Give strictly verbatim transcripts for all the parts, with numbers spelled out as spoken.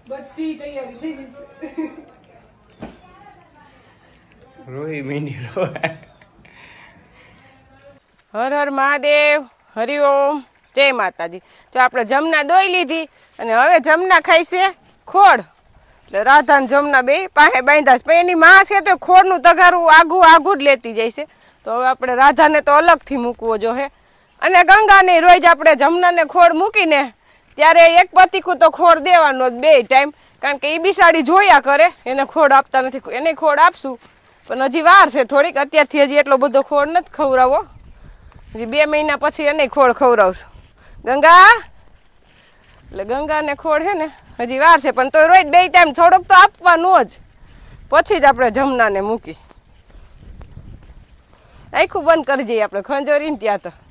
બધી તૈયારી થઈ ગઈ છે. રોહી મીંડી રોય. હર હર મહાદેવ, હરિઓમ, જય માતાજી. જો આપણે જમના દોઈ લીધી અને હવે જમના ખાઈ છે ખોડ. એટલે રાધા ને જમના બે પાસે બાંધ્યા છે. પણ એની માં છે તો ખોડનું તગારું આઘું આઘું જ લેતી જાય છે. તો હવે આપણે રાધાને તો અલગથી મૂકવો જોઈએ. અને ગંગાને રોજ આપણે જમનાને ખોડ મૂકીને ત્યારે એક પતીકું તો ખોડ દેવાનો બે ટાઈમ. કારણ કે એ બિસાડી જોયા કરે, એને ખોડ આપતા નથી. એને ખોડ આપશું પણ હજી વાર છે થોડીક. અત્યારથી હજી એટલો બધો ખોડ નથી ખવડાવો. હજી બે મહિના પછી એને ખોડ ખવડાવશું. ગંગા એટલે ગંગાને ખોડ છે ને હજી વાર છે, પણ તો રોજ બે ટાઈમ થોડોક તો આપવાનું જ. પછી જ આપણે જમનાને મૂકી. આખું બંધ કરી જઈએ આપણે ખંજોરીને ત્યાં. તો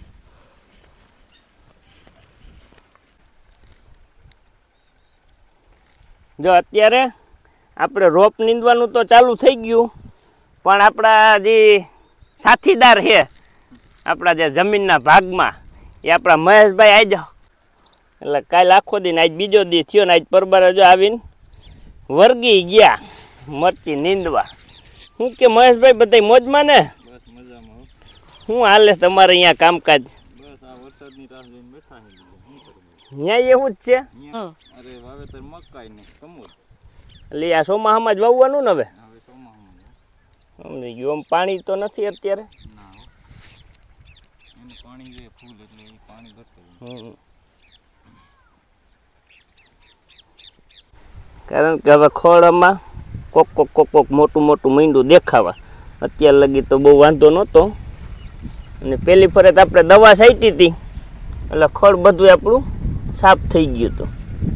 જો અત્યારે આપણે રોપ નીંદવાનું તો ચાલુ થઈ ગયું, પણ આપણા જે સાથીદાર છે આપણા જે જમીનના ભાગમાં એ આપણા મહેશભાઈ આજ એટલે કાલે આખો દિન આજ બીજો દી થયો ને આજ પરબારે જો આવીને વર્ગી ગયા મરચી નીંદવા. શું કે મહેશભાઈ બધા મોજમાં ને? બસ મજામાં. શું હાલે તમારે અહીંયા કામકાજ? બસ આ વરસાદની રાહ જોઈને બેઠા છે. અહીંયા એવું જ છે. અરે વાવેતર મકાઈ ને કમોદ. એટલે આ ચોમાસામાં જ વાવવાનું ને હવે? હવે ચોમાસામાં. સમજી ગયું. આમ પાણી તો નથી અત્યારે? ના એનું પાણી જે ફૂલ એટલે એ પાણી ભરતું. હમ. કારણ કે હવે ખોળમાં કોક કોક કોક કોક મોટું મોટું મીંડું દેખાવા. અત્યાર લગી તો બહુ વાંધો નહોતો. અને પેલી ફરત આપણે દવા છાંટી હતી એટલે ખડ બધું આપણું સાફ થઈ ગયું હતું.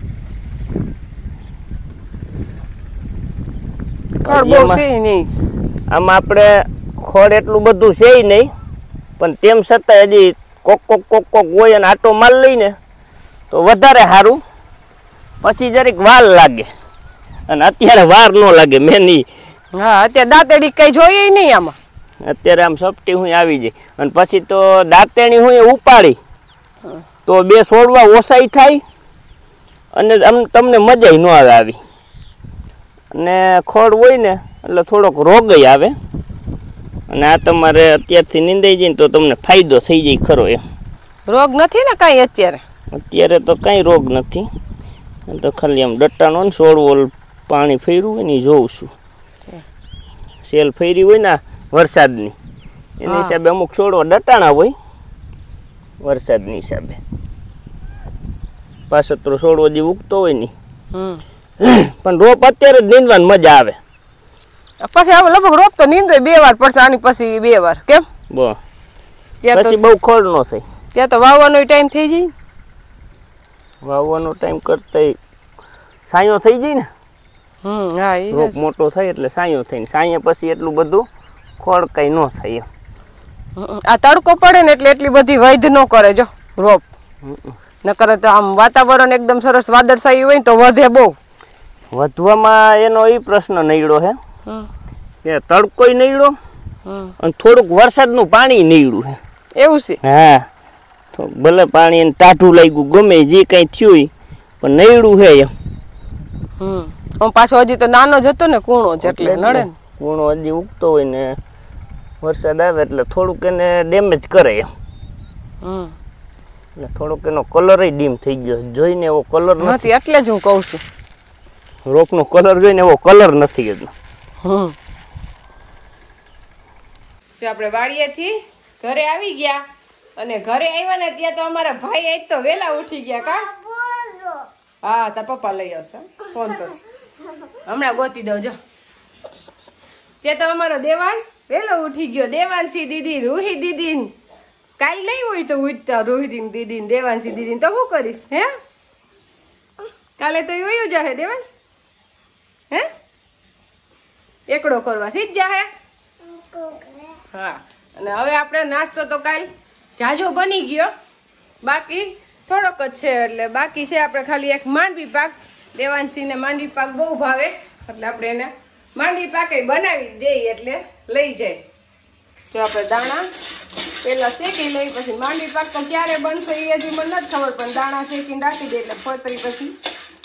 આમાં આપણે ખડ એટલું બધું છે નહીં, પણ તેમ છતાં હજી કોક કોક કોક કોક હોય અને આટો માલ લઈને તો વધારે સારું. પછી જરીક વાર લાગે અને અત્યારે વાર ન લાગે મેની. હા, અત્યારે દાંતેડી કઈ જોઈએ નહીં આમાં. અત્યારે આમ સપટી હું આવી જાય અને પછી તો દાંતેણી હું ઉપાડી તો બે છોડવા ઓસાઈ થાય અને આમ તમને મજા ન આવે આવી. અને ખોડ હોય ને એટલે થોડોક રોગય આવે. અને આ તમારે અત્યારથી નીંદાઈ જાય ને તો તમને ફાયદો થઈ જાય ખરો એમ. રોગ નથી ને કાંઈ અત્યારે? અત્યારે તો કાંઈ રોગ નથી. તો ખાલી આમ ડટ્ટાનો ને છોડવો પાણી ફેર્યું હોય ને જોઉં છું. સેલ ફેરી હોય ને વરસાદની એના હિસાબે અમુક છોડવા ડટાણા હોય વરસાદની હિસાબે. પાછો છોડવો જે ઉગતો હોય ને પણ રોપ અત્યારે જ નીંદવાની મજા આવે. પછી હવે લગભગ રોપ તો નીંદો બે વાર પડશે આની પછી બે વાર. કેમ? બો પછી બહુ ખોડ ન થાય. ત્યાં તો વાવવાનો ટાઈમ થઈ જાય. વાવવાનો ટાઈમ કરતા સાયો થઈ જાય ને. હમ હા, એ રોપ મોટો થાય એટલે સાયો થાય ને સાયા પછી એટલું બધું ખોડ કઈ ન થાય. આ તડકો પડે ને એટલે એટલી બધી વૈધ ન કરે જો રોપ. ન કરે તો આમ વાતાવરણ એકદમ સરસ વાદળછાયું હોય ને તો વધે બહુ. વધવામાં એનો એ પ્રશ્ન નડ્યો હે કે તડકોય નડ્યો અને થોડુંક વરસાદનું પાણી નડ્યું હે. એવું છે? હા, તો ભલે પાણી એને ટાઢું લાગ્યું ગમે જે કઈ થયું પણ નડ્યું હે એમ. હમ હું પાછો હજી તો નાનો જ હતો ને કૂણો જ એટલે નડે ને. કૂણો હજી ઉગતો હોય ને વરસાદ આવે એટલે થોડુંક એને ડેમેજ કરે એમ. હમ એટલે થોડોક એનો કલર ડીમ થઈ ગયો જોઈને એવો કલર નથી. એટલે જ હું કહું છું રોપનો કલર જોઈને એવો કલર નથી એનો. હમ જો આપણે વાડીએથી ઘરે આવી ગયા અને ઘરે આવ્યા ને ત્યાં તો અમારા ભાઈ આજ તો વેલા ઉઠી ગયા. કા? હા, તાર પપ્પા લઈ આવશે ફોન કર. હમણાં ગોતી દઉં જો. ત્યાં તો અમારો દેવાંશ વેલો ઉઠી ગયો. દેવાંશી દીદી, રૂહી દીદી કાલ નહીં હોય તો ઉઠતા રોહિત દીદી ને દેવાંશી દીદી તો શું કરીશ? હે કાલે તો એવું જાહે દેવાંશ. હે એકડો કરવા સીધ જાહે. હા, અને હવે આપણે નાસ્તો તો કાલ જાજો બની ગયો, બાકી થોડોક જ છે. એટલે બાકી છે આપણે ખાલી એક માંડવી પાક. દેવાંશી ને માંડવી પાક બહુ ભાવે એટલે આપણે એને માંડવી પાકે બનાવી દઈએ એટલે લઈ જાય. જો આપણે દાણા પેલા શેકી લઈ પછી માંડવી પાક તો ક્યારે બનશે એ હજી મને નથી ખબર, પણ દાણા શેકીને રાખી દે એટલે ફતરી પછી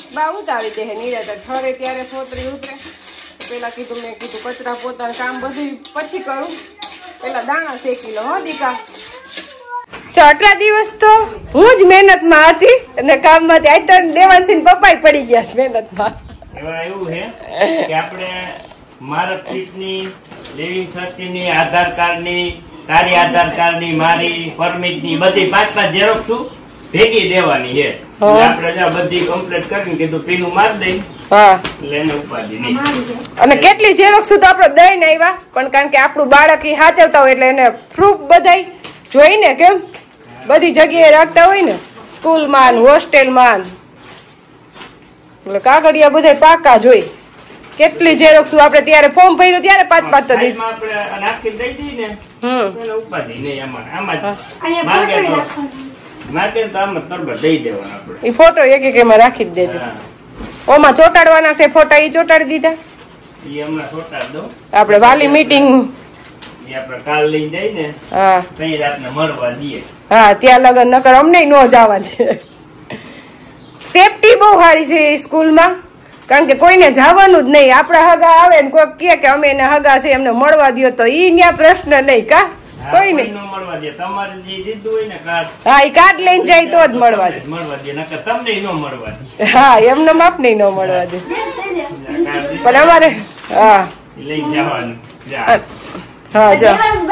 બા ઉતારી દે નિરાતે ઠરે ત્યારે ફોતરી ઉતરે. પેલા કીધું મેં કીધું કચરા પોતાનું કામ બધું પછી કરું, પેલા દાણા શેકી લો. હો દીકા આટલા દિવસ તો હું જ મહેનતમાં હતી અને કામમાંથી આજ તો દેવાંશી પપ્પા પડી ગયા મહેનતમાં. એવા એવું છે કે આપણે માર્કશીટની, લિવિંગ સર્ટિફિકેટની, આધાર કાર્ડની, તારી આધાર કાર્ડની, મારી પરમિટની બધી પાંચ પાંચ ઝેરોક્ષ ભેગી દેવાની છે. આપણે જ્યાં બધી કમ્પ્લીટ કરીને કીધું પીનું માર દઈ. હા એટલે એને ઉપાધિ નહીં. અને કેટલી ઝેરોક્ષ તો આપણે દઈને આવ્યા, પણ કારણ કે આપણું બાળક ઈ સાચવતા હોય એટલે એને પ્રૂફ બધાય જોઈને કેમ બધી જગ્યાએ રાખતા હોય ને, સ્કૂલમાં હોસ્ટેલમાં એટલે કાગળિયા બધા પાકા જોઈ. કેટલી ઝેરોક્ષ આપણે ત્યારે ફોર્મ ભર્યું ત્યારે પાંચ પાંચ તો દીધી. આપણે નાખી દઈ દઈ ને હમ એને ઉપાધિ નહીં. આમાં આમાં માર્કે તો માર્કે તો આમાં તરબર દઈ દેવાના આપણે. ઈ ફોટો એક એક એમાં રાખી જ દેજો. ઓમાં ચોટાડવાના છે ફોટા, ઈ ચોટાડી દીધા. ઈ હમણાં ચોટાડ દો. આપણે વાલી મીટિંગ ઈ આપણે કાલ લઈને જઈ ને હા કઈ રાતને મળવા દઈએ. હા ત્યાં લગન નકર અમને ન જવા દે. સેફટી બહુ સારી છે સ્કૂલમાં, કારણ કે કોઈને જવાનું જ નહીં. આપડા હગા આવે ને કોઈ કે કે અમે એને હગા છે એમને મળવા દો તો ઈ ન્યા પ્રશ્ન નહીં. કા કોઈને મળવા દે. તમારે જે દીધું હોય ને કાર્ડ, હા ઈ કાર્ડ લઈને જાય તો જ મળવા દે. મળવા દે નકર તમને ન મળવા દે. હા એમને માપ નહીં ન મળવા દે. પણ અમારે હા લઈ જવાનું. હા જો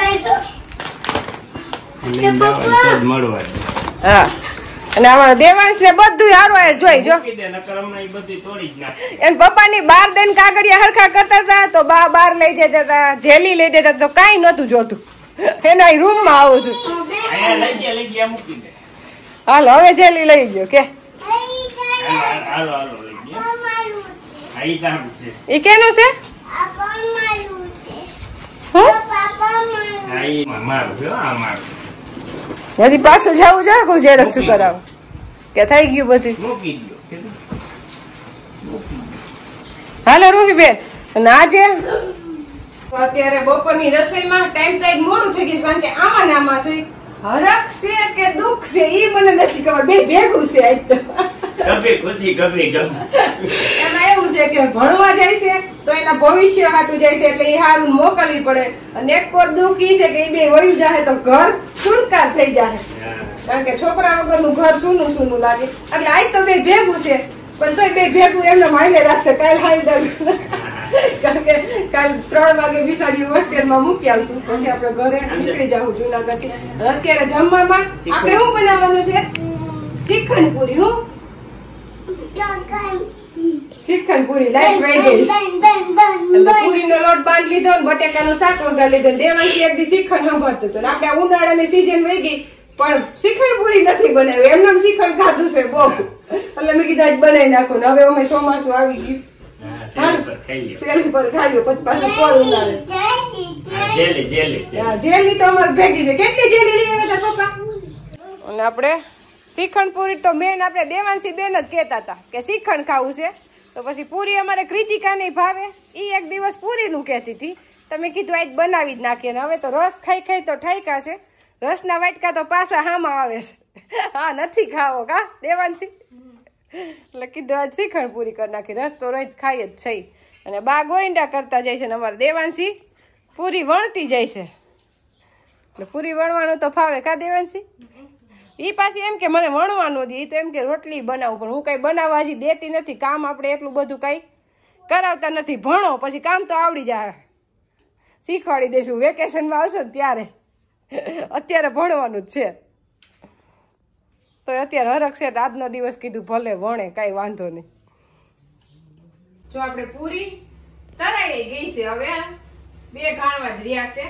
મળવા દે. હા અને અમારા દેવાંશ ને બધું હારું જોઈ જો. એન પપ્પા ની બાર દઈને કાગળિયા હરખા કરતા હતા તો બા બાર લઈ જતા હતા, જેલી લઈ જતા તો કઈ નતું જોતું. એના રૂમ માં આવું છું. હાલો હવે જેલી લઈ ગયો કે ઈ કેનું છે? બધી પાછું જવું જોઈએ કોઈ ઝેરોક્ષ શું કરાવ કે થઈ ગયું બધું. હાલો રૂહીબેન અને આજે અત્યારે બપોરની રસોઈમાં ટાઈમ તો મોડું થઈ ગયું, કારણ કે આમાં આમાં છે હરખ છે કે દુઃખ છે ઈ મને નથી ખબર. બે ભેગું છે આજ તો. કભી ખુશી કભી ગમ. એમાં એવું છે કે ભણવા જાય છે તો એના ભવિષ્ય હાટું જાય છે એટલે એ હારું મોકલવી પડે, અને એક કોર દુઃખ ઈ છે કે એ બે વયું જાય તો ઘર સુનકાર થઈ જાય, કારણ કે છોકરા વગરનું ઘર સૂનું સૂનું લાગે. એટલે આજ તો બે ભેગું છે પણ તોય બે ભેગું એમને માઇલે રાખશે. કાલ હાલ કારણ કે કાલ ત્રણ વાગે બિસાડી હોસ્ટેલમાં મૂકી આવશું, પછી આપણે ઘરે નીકળી જવું જુનાગઢ થી. અત્યારે જમવામાં આપણે શું બનાવવાનું છે? શ્રીખંડ પૂરી. હું શ્રીખંડ પૂરી લાઈટ વહી ગઈ. પૂરી નો લોટ બાંધી લીધો ને બટેકાનું શાક વગર લીધો. દેવાંશી એક દી શ્રીખંડ સાંભળતું હતું. આપણે ઉનાળાની સીઝન વહી ગઈ પણ શ્રીખંડ પૂરી નથી બનાવી. એમને શ્રીખંડ ખાધું છે બહુ, એટલે મેં કીધું આજ બનાવી નાખો ને. હવે અમે ચોમાસું આવી ગયું સેલી પર ખાઈએ પછી પાછું કોલ ઉનાળે. જેલી જેલી જેલી તો અમારે ભેગી છે. કેટલી જેલી લઈ આવ્યા હતા પપ્પા? અને આપણે શ્રીખંડ પૂરી તો મેન આપણે દેવાંશી બેન જ કહેતા હતા કે શ્રીખંડ ખાવું છે, તો પછી પૂરી અમારે કૃતિકા નહીં ભાવે. ઈ એક દિવસ પૂરી નું કહેતી હતી, તમે કીધું આજ બનાવી જ નાખીએ. ને હવે તો રસ ખાઈ ખાઈ તો ઠાઈકા છે. રસના વાટકા તો પાછા હામાં આવે છે. હા નથી ખાવો કા દેવાંશી? એટલે કીધું આજ શ્રીખંડ પૂરી કરી નાખી. રસ તો રોજ ખાઈ જ છે. અને બા ગોઈંડા કરતા જાય છે ને અમારે દેવાંશી પૂરી વણતી જાય છે. એટલે પૂરી વણવાનું તો ફાવે કા દેવાંશી? ઈ પાછી એમ કે મને વણવાનું દે, ઈ તો એમ કે રોટલી બનાવું, પણ હું કઈ બનાવવા હજી દેતી નથી. કામ આપણે એટલું બધું કઈ કરાવતા નથી. ભણો પછી કામ તો આવડી જાય, શીખવાડી દઈશું વેકેશનમાં આવશે ને ત્યારે. અત્યારે ભણવાનું જ છે તો અત્યારે હરખ છે. આજનો દિવસ કીધું ભલે વણે, કઈ વાંધો નહીં. જો આપણે પૂરી તરાઈ ગઈ છે, હવે બે ગાણવા જ રહ્યા છે.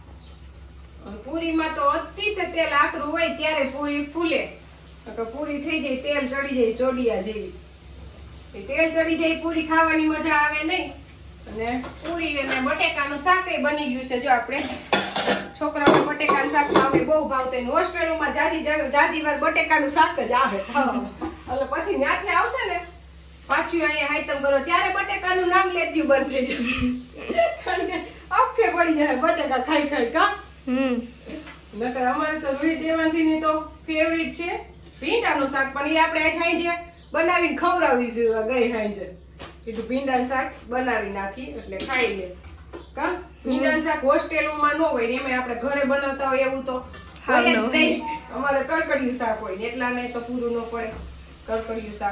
પૂરીમાં તો અતિશય તેલ આકરું હોય ત્યારે પૂરી ફૂલે. પૂરી થઈ જાય તેલ ચડી જાય ચોડિયા જેવી. તેલ ચડી જાય પૂરી ખાવાની મજા આવે નહીં. અને પૂરી અને બટેકાનું શાક બની ગયું છે. જો આપણે છોકરાઓ બટેકાનું શાક આવે બહુ ભાવતું. હોસ્ટેલોમાં જાજી જાજી વાર બટેકાનું શાક જ આવે. એટલે પછી ત્યાંથી આવશે ને પાછું અહીંયા આઈટમ કરો ત્યારે બટેકાનું નામ લેતી બંધ થઈ જાય, કારણ કે અપકે પડી જાય બટેકા ખાઈ ખાઈ કા. હમ નકર અમારે તો રૂહી દેવાંશી ની તો ફેવરિટ છે ભીંડાનું શાક, પણ એ આપણે સાંજે બનાવીને ખવડાવી દીધું ગઈ હાંજે. કીધું ભીંડાનું શાક બનાવી નાખી એટલે ખાઈ લે. કા ભીંડાનું શાક હોસ્ટેલમાં ન હોય એમાં આપણે ઘરે બનાવતા હોય એવું તો હોય જ નહીં. અમારે કડકડિયું શાક હોય એટલા ને તો પૂરું ન પડે કડકડિયું શાક.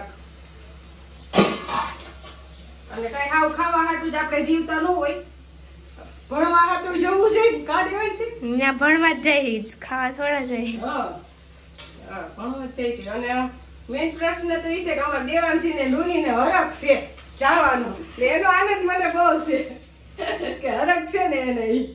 અને કઈ હાવ ખાવા હાટું જ આપણે જીવતા ન હોય, ભણવા હાટું જવું જોઈએ. કાઢે હોય છે ત્યાં ભણવા જ જઈ ખાવા થોડા જઈ. હા હા ભણવા જ જાય છે. અને મેન પ્રશ્ન તો એ છે કે અમારા દેવાંશી ને લુની ને હરખ છે જવાનું, એટલે એનો આનંદ મને બહુ છે કે હરખ છે ને એને. ઈ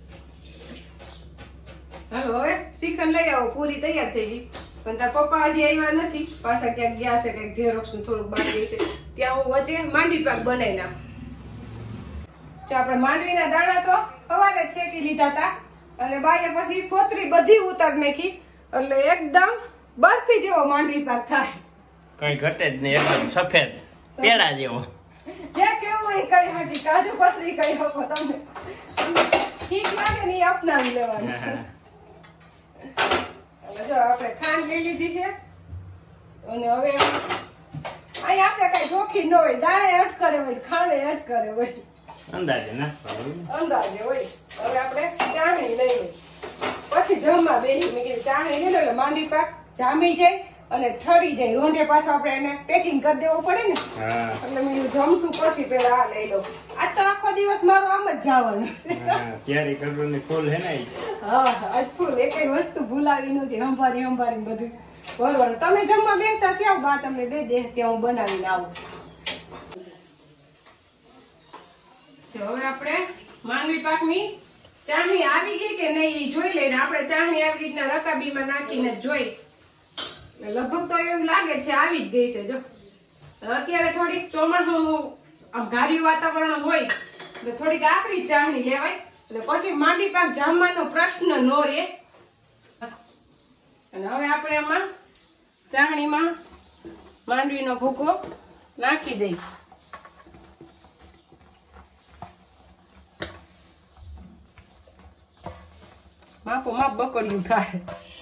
હાલો હવે શ્રીખંડ લઈ આવો, પૂરી તૈયાર થઈ ગઈ. પણ તાર પપ્પા હજી આવ્યા નથી, પાછા ક્યાંક ગયા છે, કઈક ઝેરોક્સ નું થોડુંક બાકી છે. ત્યાં હું વચ્ચે માંડવી પાક બનાવી નાખું. જો આપણે માંડવીના દાણા તો સવારે જ શેકી લીધા હતા અને બાએ પછી ફોતરી બધી ઉતારી નાખી એટલે એકદમ બરફી જેવો માંડવી પાક થાય. કઈ ઘટે જ નહીં, એકદમ સફેદ પેડા જેવો. જે કેવું એ કઈ હાકી કાજુ પતરી કઈ હકો તમે ઠીક લાગે ને એ અપનાવી લેવાનું. એટલે જો આપણે ખાંડ લઈ લીધી છે અને હવે અહીં આપણે કઈ જોખી ન હોય, દાણે અટ કરે હોય ખાંડે અટ કરે હોય, અંદાજે નાખવાનું અંદાજે હોય. હવે આપણે ચાણી લઈ લઈ પછી જમવા બેસી. મેં કીધું ચાણી લઈ લો એટલે માંડવી પાક જામી જાય અને ઠરી જાય. રોંઢે પાછો આપણે એને પેકિંગ કરી દેવું પડે ને, એટલે મેં જમશું પછી પેલા આ લઈ લો. આજ તો આખો દિવસ મારો આમ જ જવાનો છે. ત્યારે કરવું ને ફૂલ હે ને. હા આજ ફૂલ એક વસ્તુ ભૂલાવી નથી, હંભારી હંભારી બધું બરોબર. તમે જમવા બેસતા ત્યાં બા તમને દઈ દે, ત્યાં હું બનાવીને આવું. જો હવે આપણે માંડવી પાકની ચાણી આવી ગઈ કે નહીં એ જોઈ લઈને આપણે ચાણી આવી રીતના રકાબીમાં નાખીને જોઈ. લગભગ તો એવું લાગે છે આવી જ ગઈ છે. જો અત્યારે થોડીક ચોમાસું આમ ઘાર્યું વાતાવરણ હોય એટલે થોડીક આકરી ચાણી લેવાય, એટલે પછી માંડવી પાક જામવાનો પ્રશ્ન ન રહે. અને હવે આપણે આમાં ચાણીમાં માંડવીનો ભૂકો નાખી દઈ. માપો માપ બકડ્યું થાય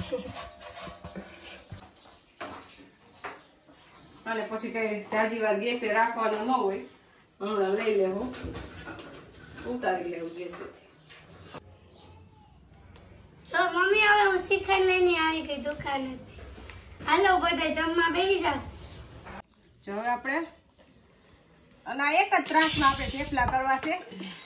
અને પછી કઈ જાજી વાર ગેસે રાખવાનું ન હોય. હમણાં લઈ લેવું, ઉતારી લેવું ગેસે. જો મમ્મી હવે હું શ્રીખંડ લઈને આવી ગઈ દુકાનેથી. હાલો બધા જમવા બેસી જાવ. જો હવે આપણે અને આ એક જ ત્રાસમાં આપણે થેપલા કરવા છે.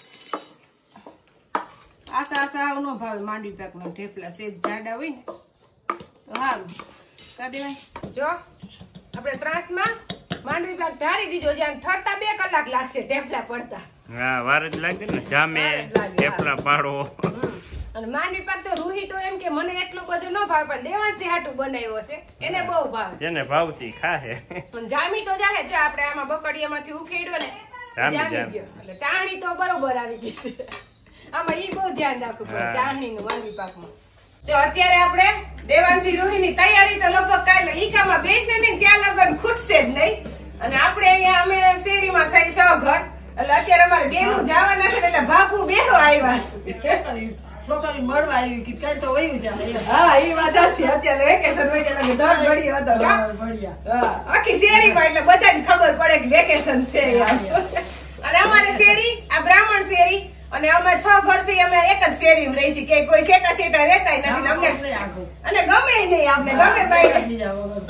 આશા આશા નો ભાવે માંડવી પાક નો થેપલા સેજ જાડા હોય ને તો સારું કરી દેવાય. જો આપણે ત્રાસમાં માંડવી પાક ધારી દીધો, જ્યાં ઠરતા બે કલાક લાગશે થેપલા પડતા. હા વાર જ લાગે ને, જામે થેપલા પાડો. અને માંડવી પાક તો રૂહી તો એમ કે મને એટલો બધો ન ભાવે, પણ દેવાંશી હાટું બનાવ્યો છે એને બહુ ભાવે. જેને ભાવસી ખાહે. પણ જામી તો જાહે. જો આપણે આમાં બકડીયામાંથી ઉખેડ્યો ને જામી ગયો એટલે ચાણી તો બરોબર આવી ગઈ છે. આમાં ઈ બહુ ધ્યાન રાખવું પડે ચાણી નું માંડવી પાકમાં. જો અત્યારે આપણે દેવાંશી રૂહીની તૈયારી તો લગભગ કાલે ઈકામાં બેસે ને ત્યાં લગન ખૂટશે જ નહીં. અને આપણે અહીંયા અમે શેરીમાં સહી છ ઘર એટલે અત્યારે અમારે બેનું જવાના છે એટલે બાપુ બેહો આવ્યા છે. છોકરી મળવા આવી કે કાલ તો વયું જાય. હા એ વાત છે. અત્યારે વેકેશન હોય એટલે દર ઘડી હતો. હા આખી શેરીમાં એટલે બધાને ખબર પડે કે વેકેશન છે. અને અમારે શેરી આ બ્રાહ્મણ શેરી અને અમે છ ઘર થી અમે એક જ શેરીમાં રહી છીએ, કે કોઈ સેટા સેટા રહેતા નથી. અમને અને ગમે નહીં, આપણે ગમે બાઈ એટલે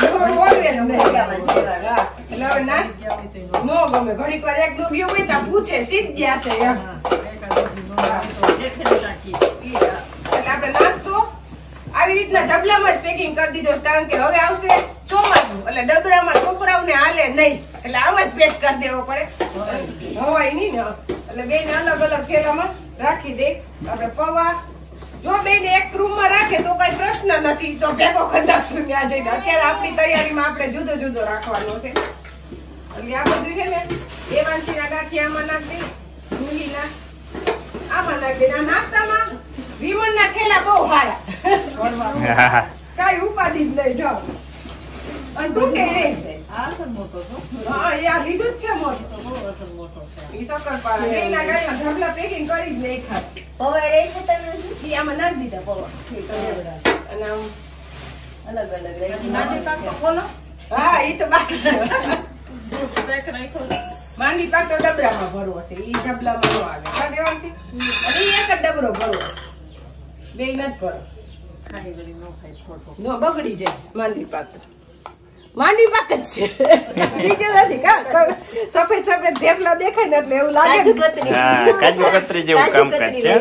હવે નાસ નો ગમે. ઘડીક વાર એક નું ગયું હોય તો પૂછે સીધ ગયા છે એમ. એટલે આપણે નાસ્તો આવી રીતના જબલામાં જ પેકિંગ કરી દીધો, કારણ કે હવે આવશે ચોમાસું એટલે ડબરામાં છોકરાઓને હાલે નહીં, એટલે આમાં જ પેક કરી દેવો પડે. હવાય નહીં ને એટલે બે ને અલગ અલગ થેલામાં રાખી દે. આપણે પૌવા જો બે ને એક રૂમમાં રાખે તો કઈ પ્રશ્ન નથી, તો ભેગો કરી નાખશું ત્યાં જઈને. અત્યારે આપણી તૈયારીમાં આપણે જુદો જુદો રાખવાનો છે. એટલે આ બધું છે ને દેવાંશીના ગાંઠિયામાં નાખી દે, ડુંગળીના આમાં નાખી દે. આ નાસ્તામાં વિમણના થેલા બહુ સારા, કઈ ઉપાધિ જ નહીં. જાઓ અને ડૂકે રહી જાય. હા એ આ લીધું જ છે મોટું. ઈ શક્કરપારા એના ગાડીમાં ઢગલા પેકિંગ કરી જ નહીં ખાસ. પૌવા રહી છે તમે? ઈ આમાં નાખી દીધા પૌવા. અને આમ અલગ અલગ માંડવી પાક તો ખોલો. હા એ તો બાકી છે માંડી પાક તો ડબરામાં ભરવો છે ઈ ડબલામાં નો આવે કા દેવાંશી અને ઈ એક જ ડબરો ભરવો છે બે નથી ભરો ખાઈ ગળી નો ખાઈ ફોટો નો બગડી જાય માંડી પાક તો માંડી પાક જ છે બીજે નથી કા સફેદ સફેદ થેપલા દેખાય ને એટલે એવું લાગે હા કાજુ કતરી જેવું કામકાજ છે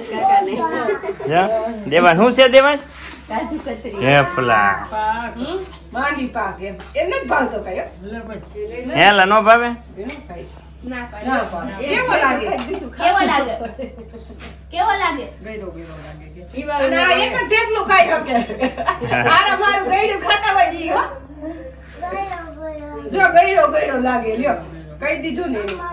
દેવાન શું છે દેવાન કાજુ કતરી થેપલા માંડી પાક એમ એમ નથી ભાવતો કયો હેલા નો ભાવે ના પાડે ના ભાવે કેવો લાગે કેવો લાગે કેવો લાગે ગઈડો ગઈડો લાગે અને આ એક જ થેપલું ખાઈ શકે મારા મારું ગઈડું ખાતા હોય ઈ હો જો ગઈડો ગઈડો લાગે લ્યો કહી દીધું ને એને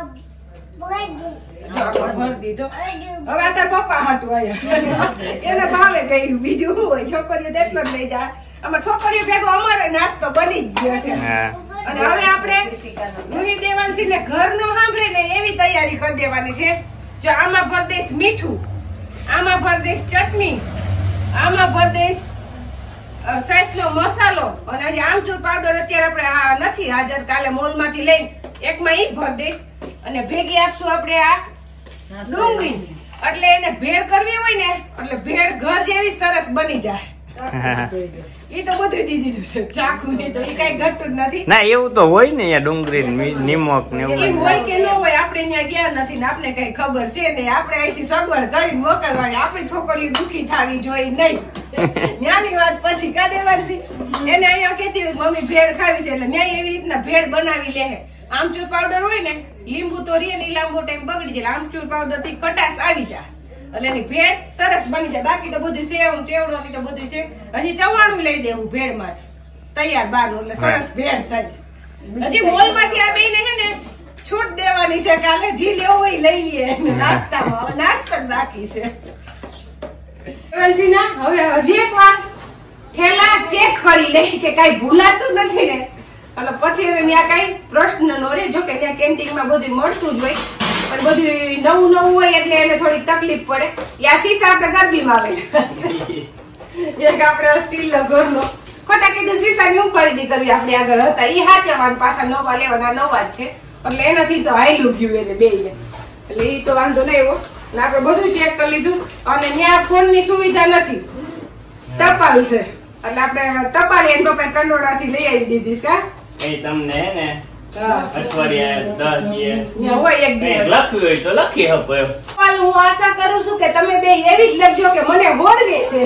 ભર દીધો હવે આ તાર પપ્પા હાટું આયા એને ભાવે ગયું બીજું શું હોય છોકરીઓ તેટલો જ લઈ જાય આમાં છોકરીઓ ભેગો અમારે નાસ્તો બની જ ગયો છે અને હવે આપણે રૂહી દેવાંશી ને ઘર નો સાંભળે ને એવી તૈયારી કરી દેવાની છે જો આમાં ભર દઈશ મીઠું આમાં ભર દઈશ ચટણી આમાં ભર દઈશ સાઈઝ નો મસાલો અને હજી આમચૂર પાવડર અત્યારે આપણે આ નથી હાજર કાલે મોલ માંથી લઈને એકમાં ઈ ભર દઈશ અને ભેગી આપશું આપણે આ ડુંગળી એટલે એને ભેળ કરવી હોય ને એટલે ભેળ ઘર જેવી સરસ બની જાય ઈ તો બધું દી દીધું છે ચાકુ ની તો ઈ કઈ ઘટતું નથી ના એવું તો હોય ને યાર ડુંગળી નિમક ને એવું હોય કે ન હોય આપણે ત્યાં ગયા નથી ને આપણે કઈ ખબર છે ને આપણે અહીંથી સગવડ કરીને મોકલવાની આપણી છોકરીઓ દુખી થવી જોઈએ નહીં ત્યાંની વાત પછી કા દેવાંશી એને અહીંયા કેતી હોય મમ્મી ભેળ ખાવી છે એટલે ન્યાય એવી રીતના ભેળ બનાવી લે આમચૂર પાવડર હોય ને લીંબુ તો રીએ ને લાંબો ટાઈમ બગડી જાય આમચૂર પાવડર થી ખટાશ આવી જાય એટલે એની ભેળ સરસ બની જાય બાકી તો બધું સેવ ચેવડો ની તો બધું છે હજી ચવાણું લઈ દેવું ભેળ માટે તૈયાર બારનું એટલે સરસ ભેળ થાય હજી મોલ માંથી આ બેને હે ને છૂટ દેવાની છે કાલે જી લેવું હોય લઈ લઈએ નાસ્તામાં નાસ્તો જ બાકી છે દેવાંશી ના હવે હજી એક વાર થેલા ચેક કરી લે કે કઈ ભૂલાતું નથી ને એટલે પછી ત્યાં કઈ પ્રશ્ન નો રે જો કે ત્યાં કેન્ટીન માં બધું મળતું જ હોય પણ બધું નવું નવું હોય એટલે એને થોડી તકલીફ પડે યા શીશા આપણે ગરબીમાં આવે એક આપણે સ્ટીલ નો ઘરનો ખોટા કીધું શીશા ની ખરીદી કરવી આપણે આગળ હતા એ હાચવાન પાછા નવા લેવાના નવા જ છે એટલે એનાથી તો હાઈલું ગયું એને બે ને એટલે એ તો વાંધો નહીં એવો એટલે આપણે બધું ચેક કરી લીધું અને ત્યાં ફોન ની સુવિધા નથી ટપાલ છે એટલે આપણે ટપાલ એમ તો કંડોળા થી લઈ આવી દીધી કા એ તમને હે ને અઠવાડિયા દસ દિવસ હોય એક દિવસ લખ્યું હોય તો લખી શકો એમ હું આશા કરું છું કે તમે બે એવી જ લખજો કે મને હોરવે છે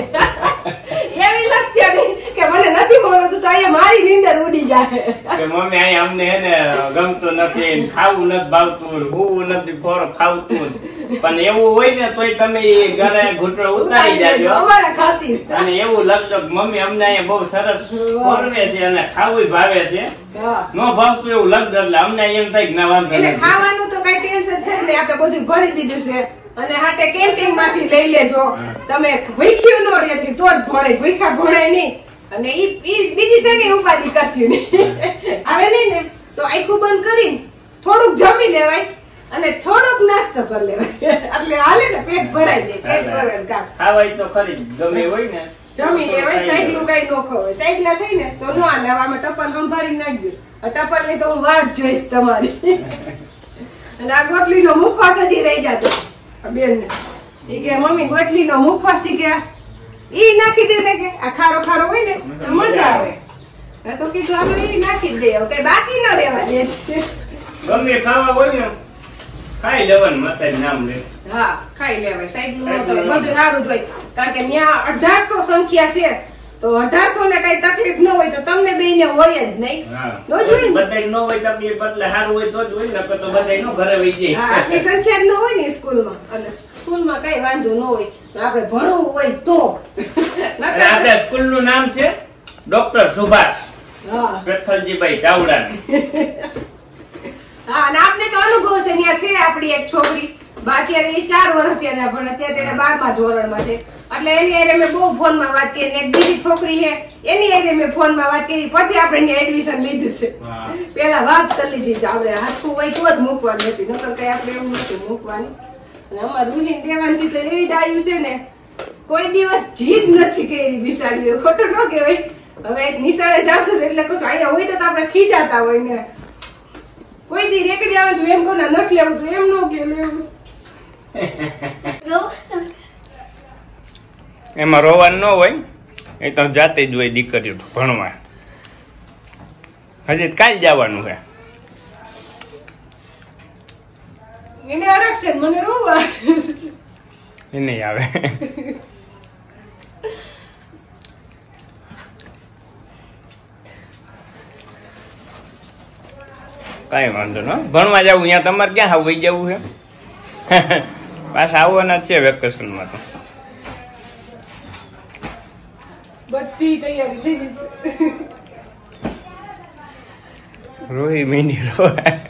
એવી લખજો નહીં કે મને નથી હોરવતું તો અહીંયા મારી નીંદર ઉડી જાય કે મમ્મી અહીંયા અમને હે ને ગમતું નથી ખાવું નથી ભાવતું હું નથી ફોર ખાવતું પણ એવું હોય ને તોય તમે ઘરે ઘૂંટણો ઉતારી જાજો અમારા ખાतिर અને એવું લખજો મમ્મી અમને અહીંયા બહુ સરસ હોરવે છે અને ખાવું ભાવે છે નો ભાવતું એવું લખજો એટલે અમને એમ થાય કે ના વાંધો એટલે નથી ખાવાનું તો કઈ ટેન્શન છે ને આપણે બધું ભરી દીધું છે અને હાટે કેન્ટીન માંથી લઈ લેજો તમે ભૂખ્યું નો રહેતી તો જ ભણે ભૂખા ભણાય નહીં અને ઈ બીજી શેની ઉપાધિ કરતી નહીં આવે નહીં ને તો આખું બંધ કરીને થોડુંક જમી લેવાય અને થોડોક નાસ્તો કરી લેવાય એટલે હાલે ને પેટ ભરાઈ જાય પેટ ભરાય કામ ખાવાય તો ખરી ગમે હોય ને જમી લેવાય સાયકલું કઈ નો ખવાય સાયકલા થઈ ને તો નો હાલે આમાં ટપાલ સંભાળી નાખજો ટપાલ ની તો હું વાત જોઈશ તમારી અને આ ગોટલી નો મુખવાસ હજી રહી જતો બેન ને એ કે મમ્મી ગોટલી નો મુખવાસ કે ઈ નાખી દે કે આ ખારો ખારો હોય ને તો મજા આવે તો કીધું આપણે ઈ નાખી દે કઈ બાકી ન રહેવા દે ગમે ખાવા હોય ને ખાઈ લેવાનું માતાજી નામ લે હા ખાઈ લેવાય સાયકલ નો તો બધું સારું જ હોય કારણ કે ત્યાં અઢારસો સંખ્યા છે તો અઢારસો ને કઈ તકલીફ ન હોય તો તમને બે ને હોય જ નહીં બધાય ન હોય તકલીફ એટલે સારું હોય તો જ હોય ને તો બધાય નો ઘરે વહી જાય આટલી સંખ્યા જ ન હોય ને સ્કૂલમાં એટલે સ્કૂલમાં કઈ વાંધો ન હોય આપણે ભણવું હોય તો આપણા સ્કૂલ નું નામ છે ડોક્ટર સુભાષ પ્રથલજીભાઈ ચાવડા હા અને આપને તો અનુભવ છે ત્યાં છે આપડી એક છોકરી બાકી એ ચાર વર્ષ ત્યાં ભણે અત્યારે તેને બારમા ધોરણમાં છે એટલે એની હારે મેં બહુ ફોન માં વાત કરી એક બીજી છોકરી છે એની હારે મેં ફોન માં વાત કરી પછી આપણે એડમિશન લીધું છે પેલા વાત કરી લીધી આપણે હાથું હોય તો જ મૂકવાની હતી નકર કઈ આપણે એમ નથી મૂકવાની અને અમારું રૂહીન દેવાંશી તો એવી ડાયું છે ને કોઈ દિવસ જીદ નથી કરી બિસાડી ખોટું ન કહેવાય હવે એક નિશાળે જાવ છો એટલે કશું અહીંયા હોય તો આપણે ખીજાતા હોય ને કોઈ દી રેકડી આવે તો એમ કહું ને નથી લેવું તો એમ ન કે લેવું એમાં રોવાનું ન હોય એ તો જાતે જ હોય દીકરીઓ ભણવા હજી કાલ જવાનું છે એને અરગ છે મને રોવા એ નહીં આવે કઈ વાંધો ન ભણવા જવું અહીંયા તમારે ક્યાં આવઈ જવું છે પાછા આવવાના જ છે વેકેશનમાં તો બધી તૈયારી થઈ ગઈ છે રોહી મીની રોવા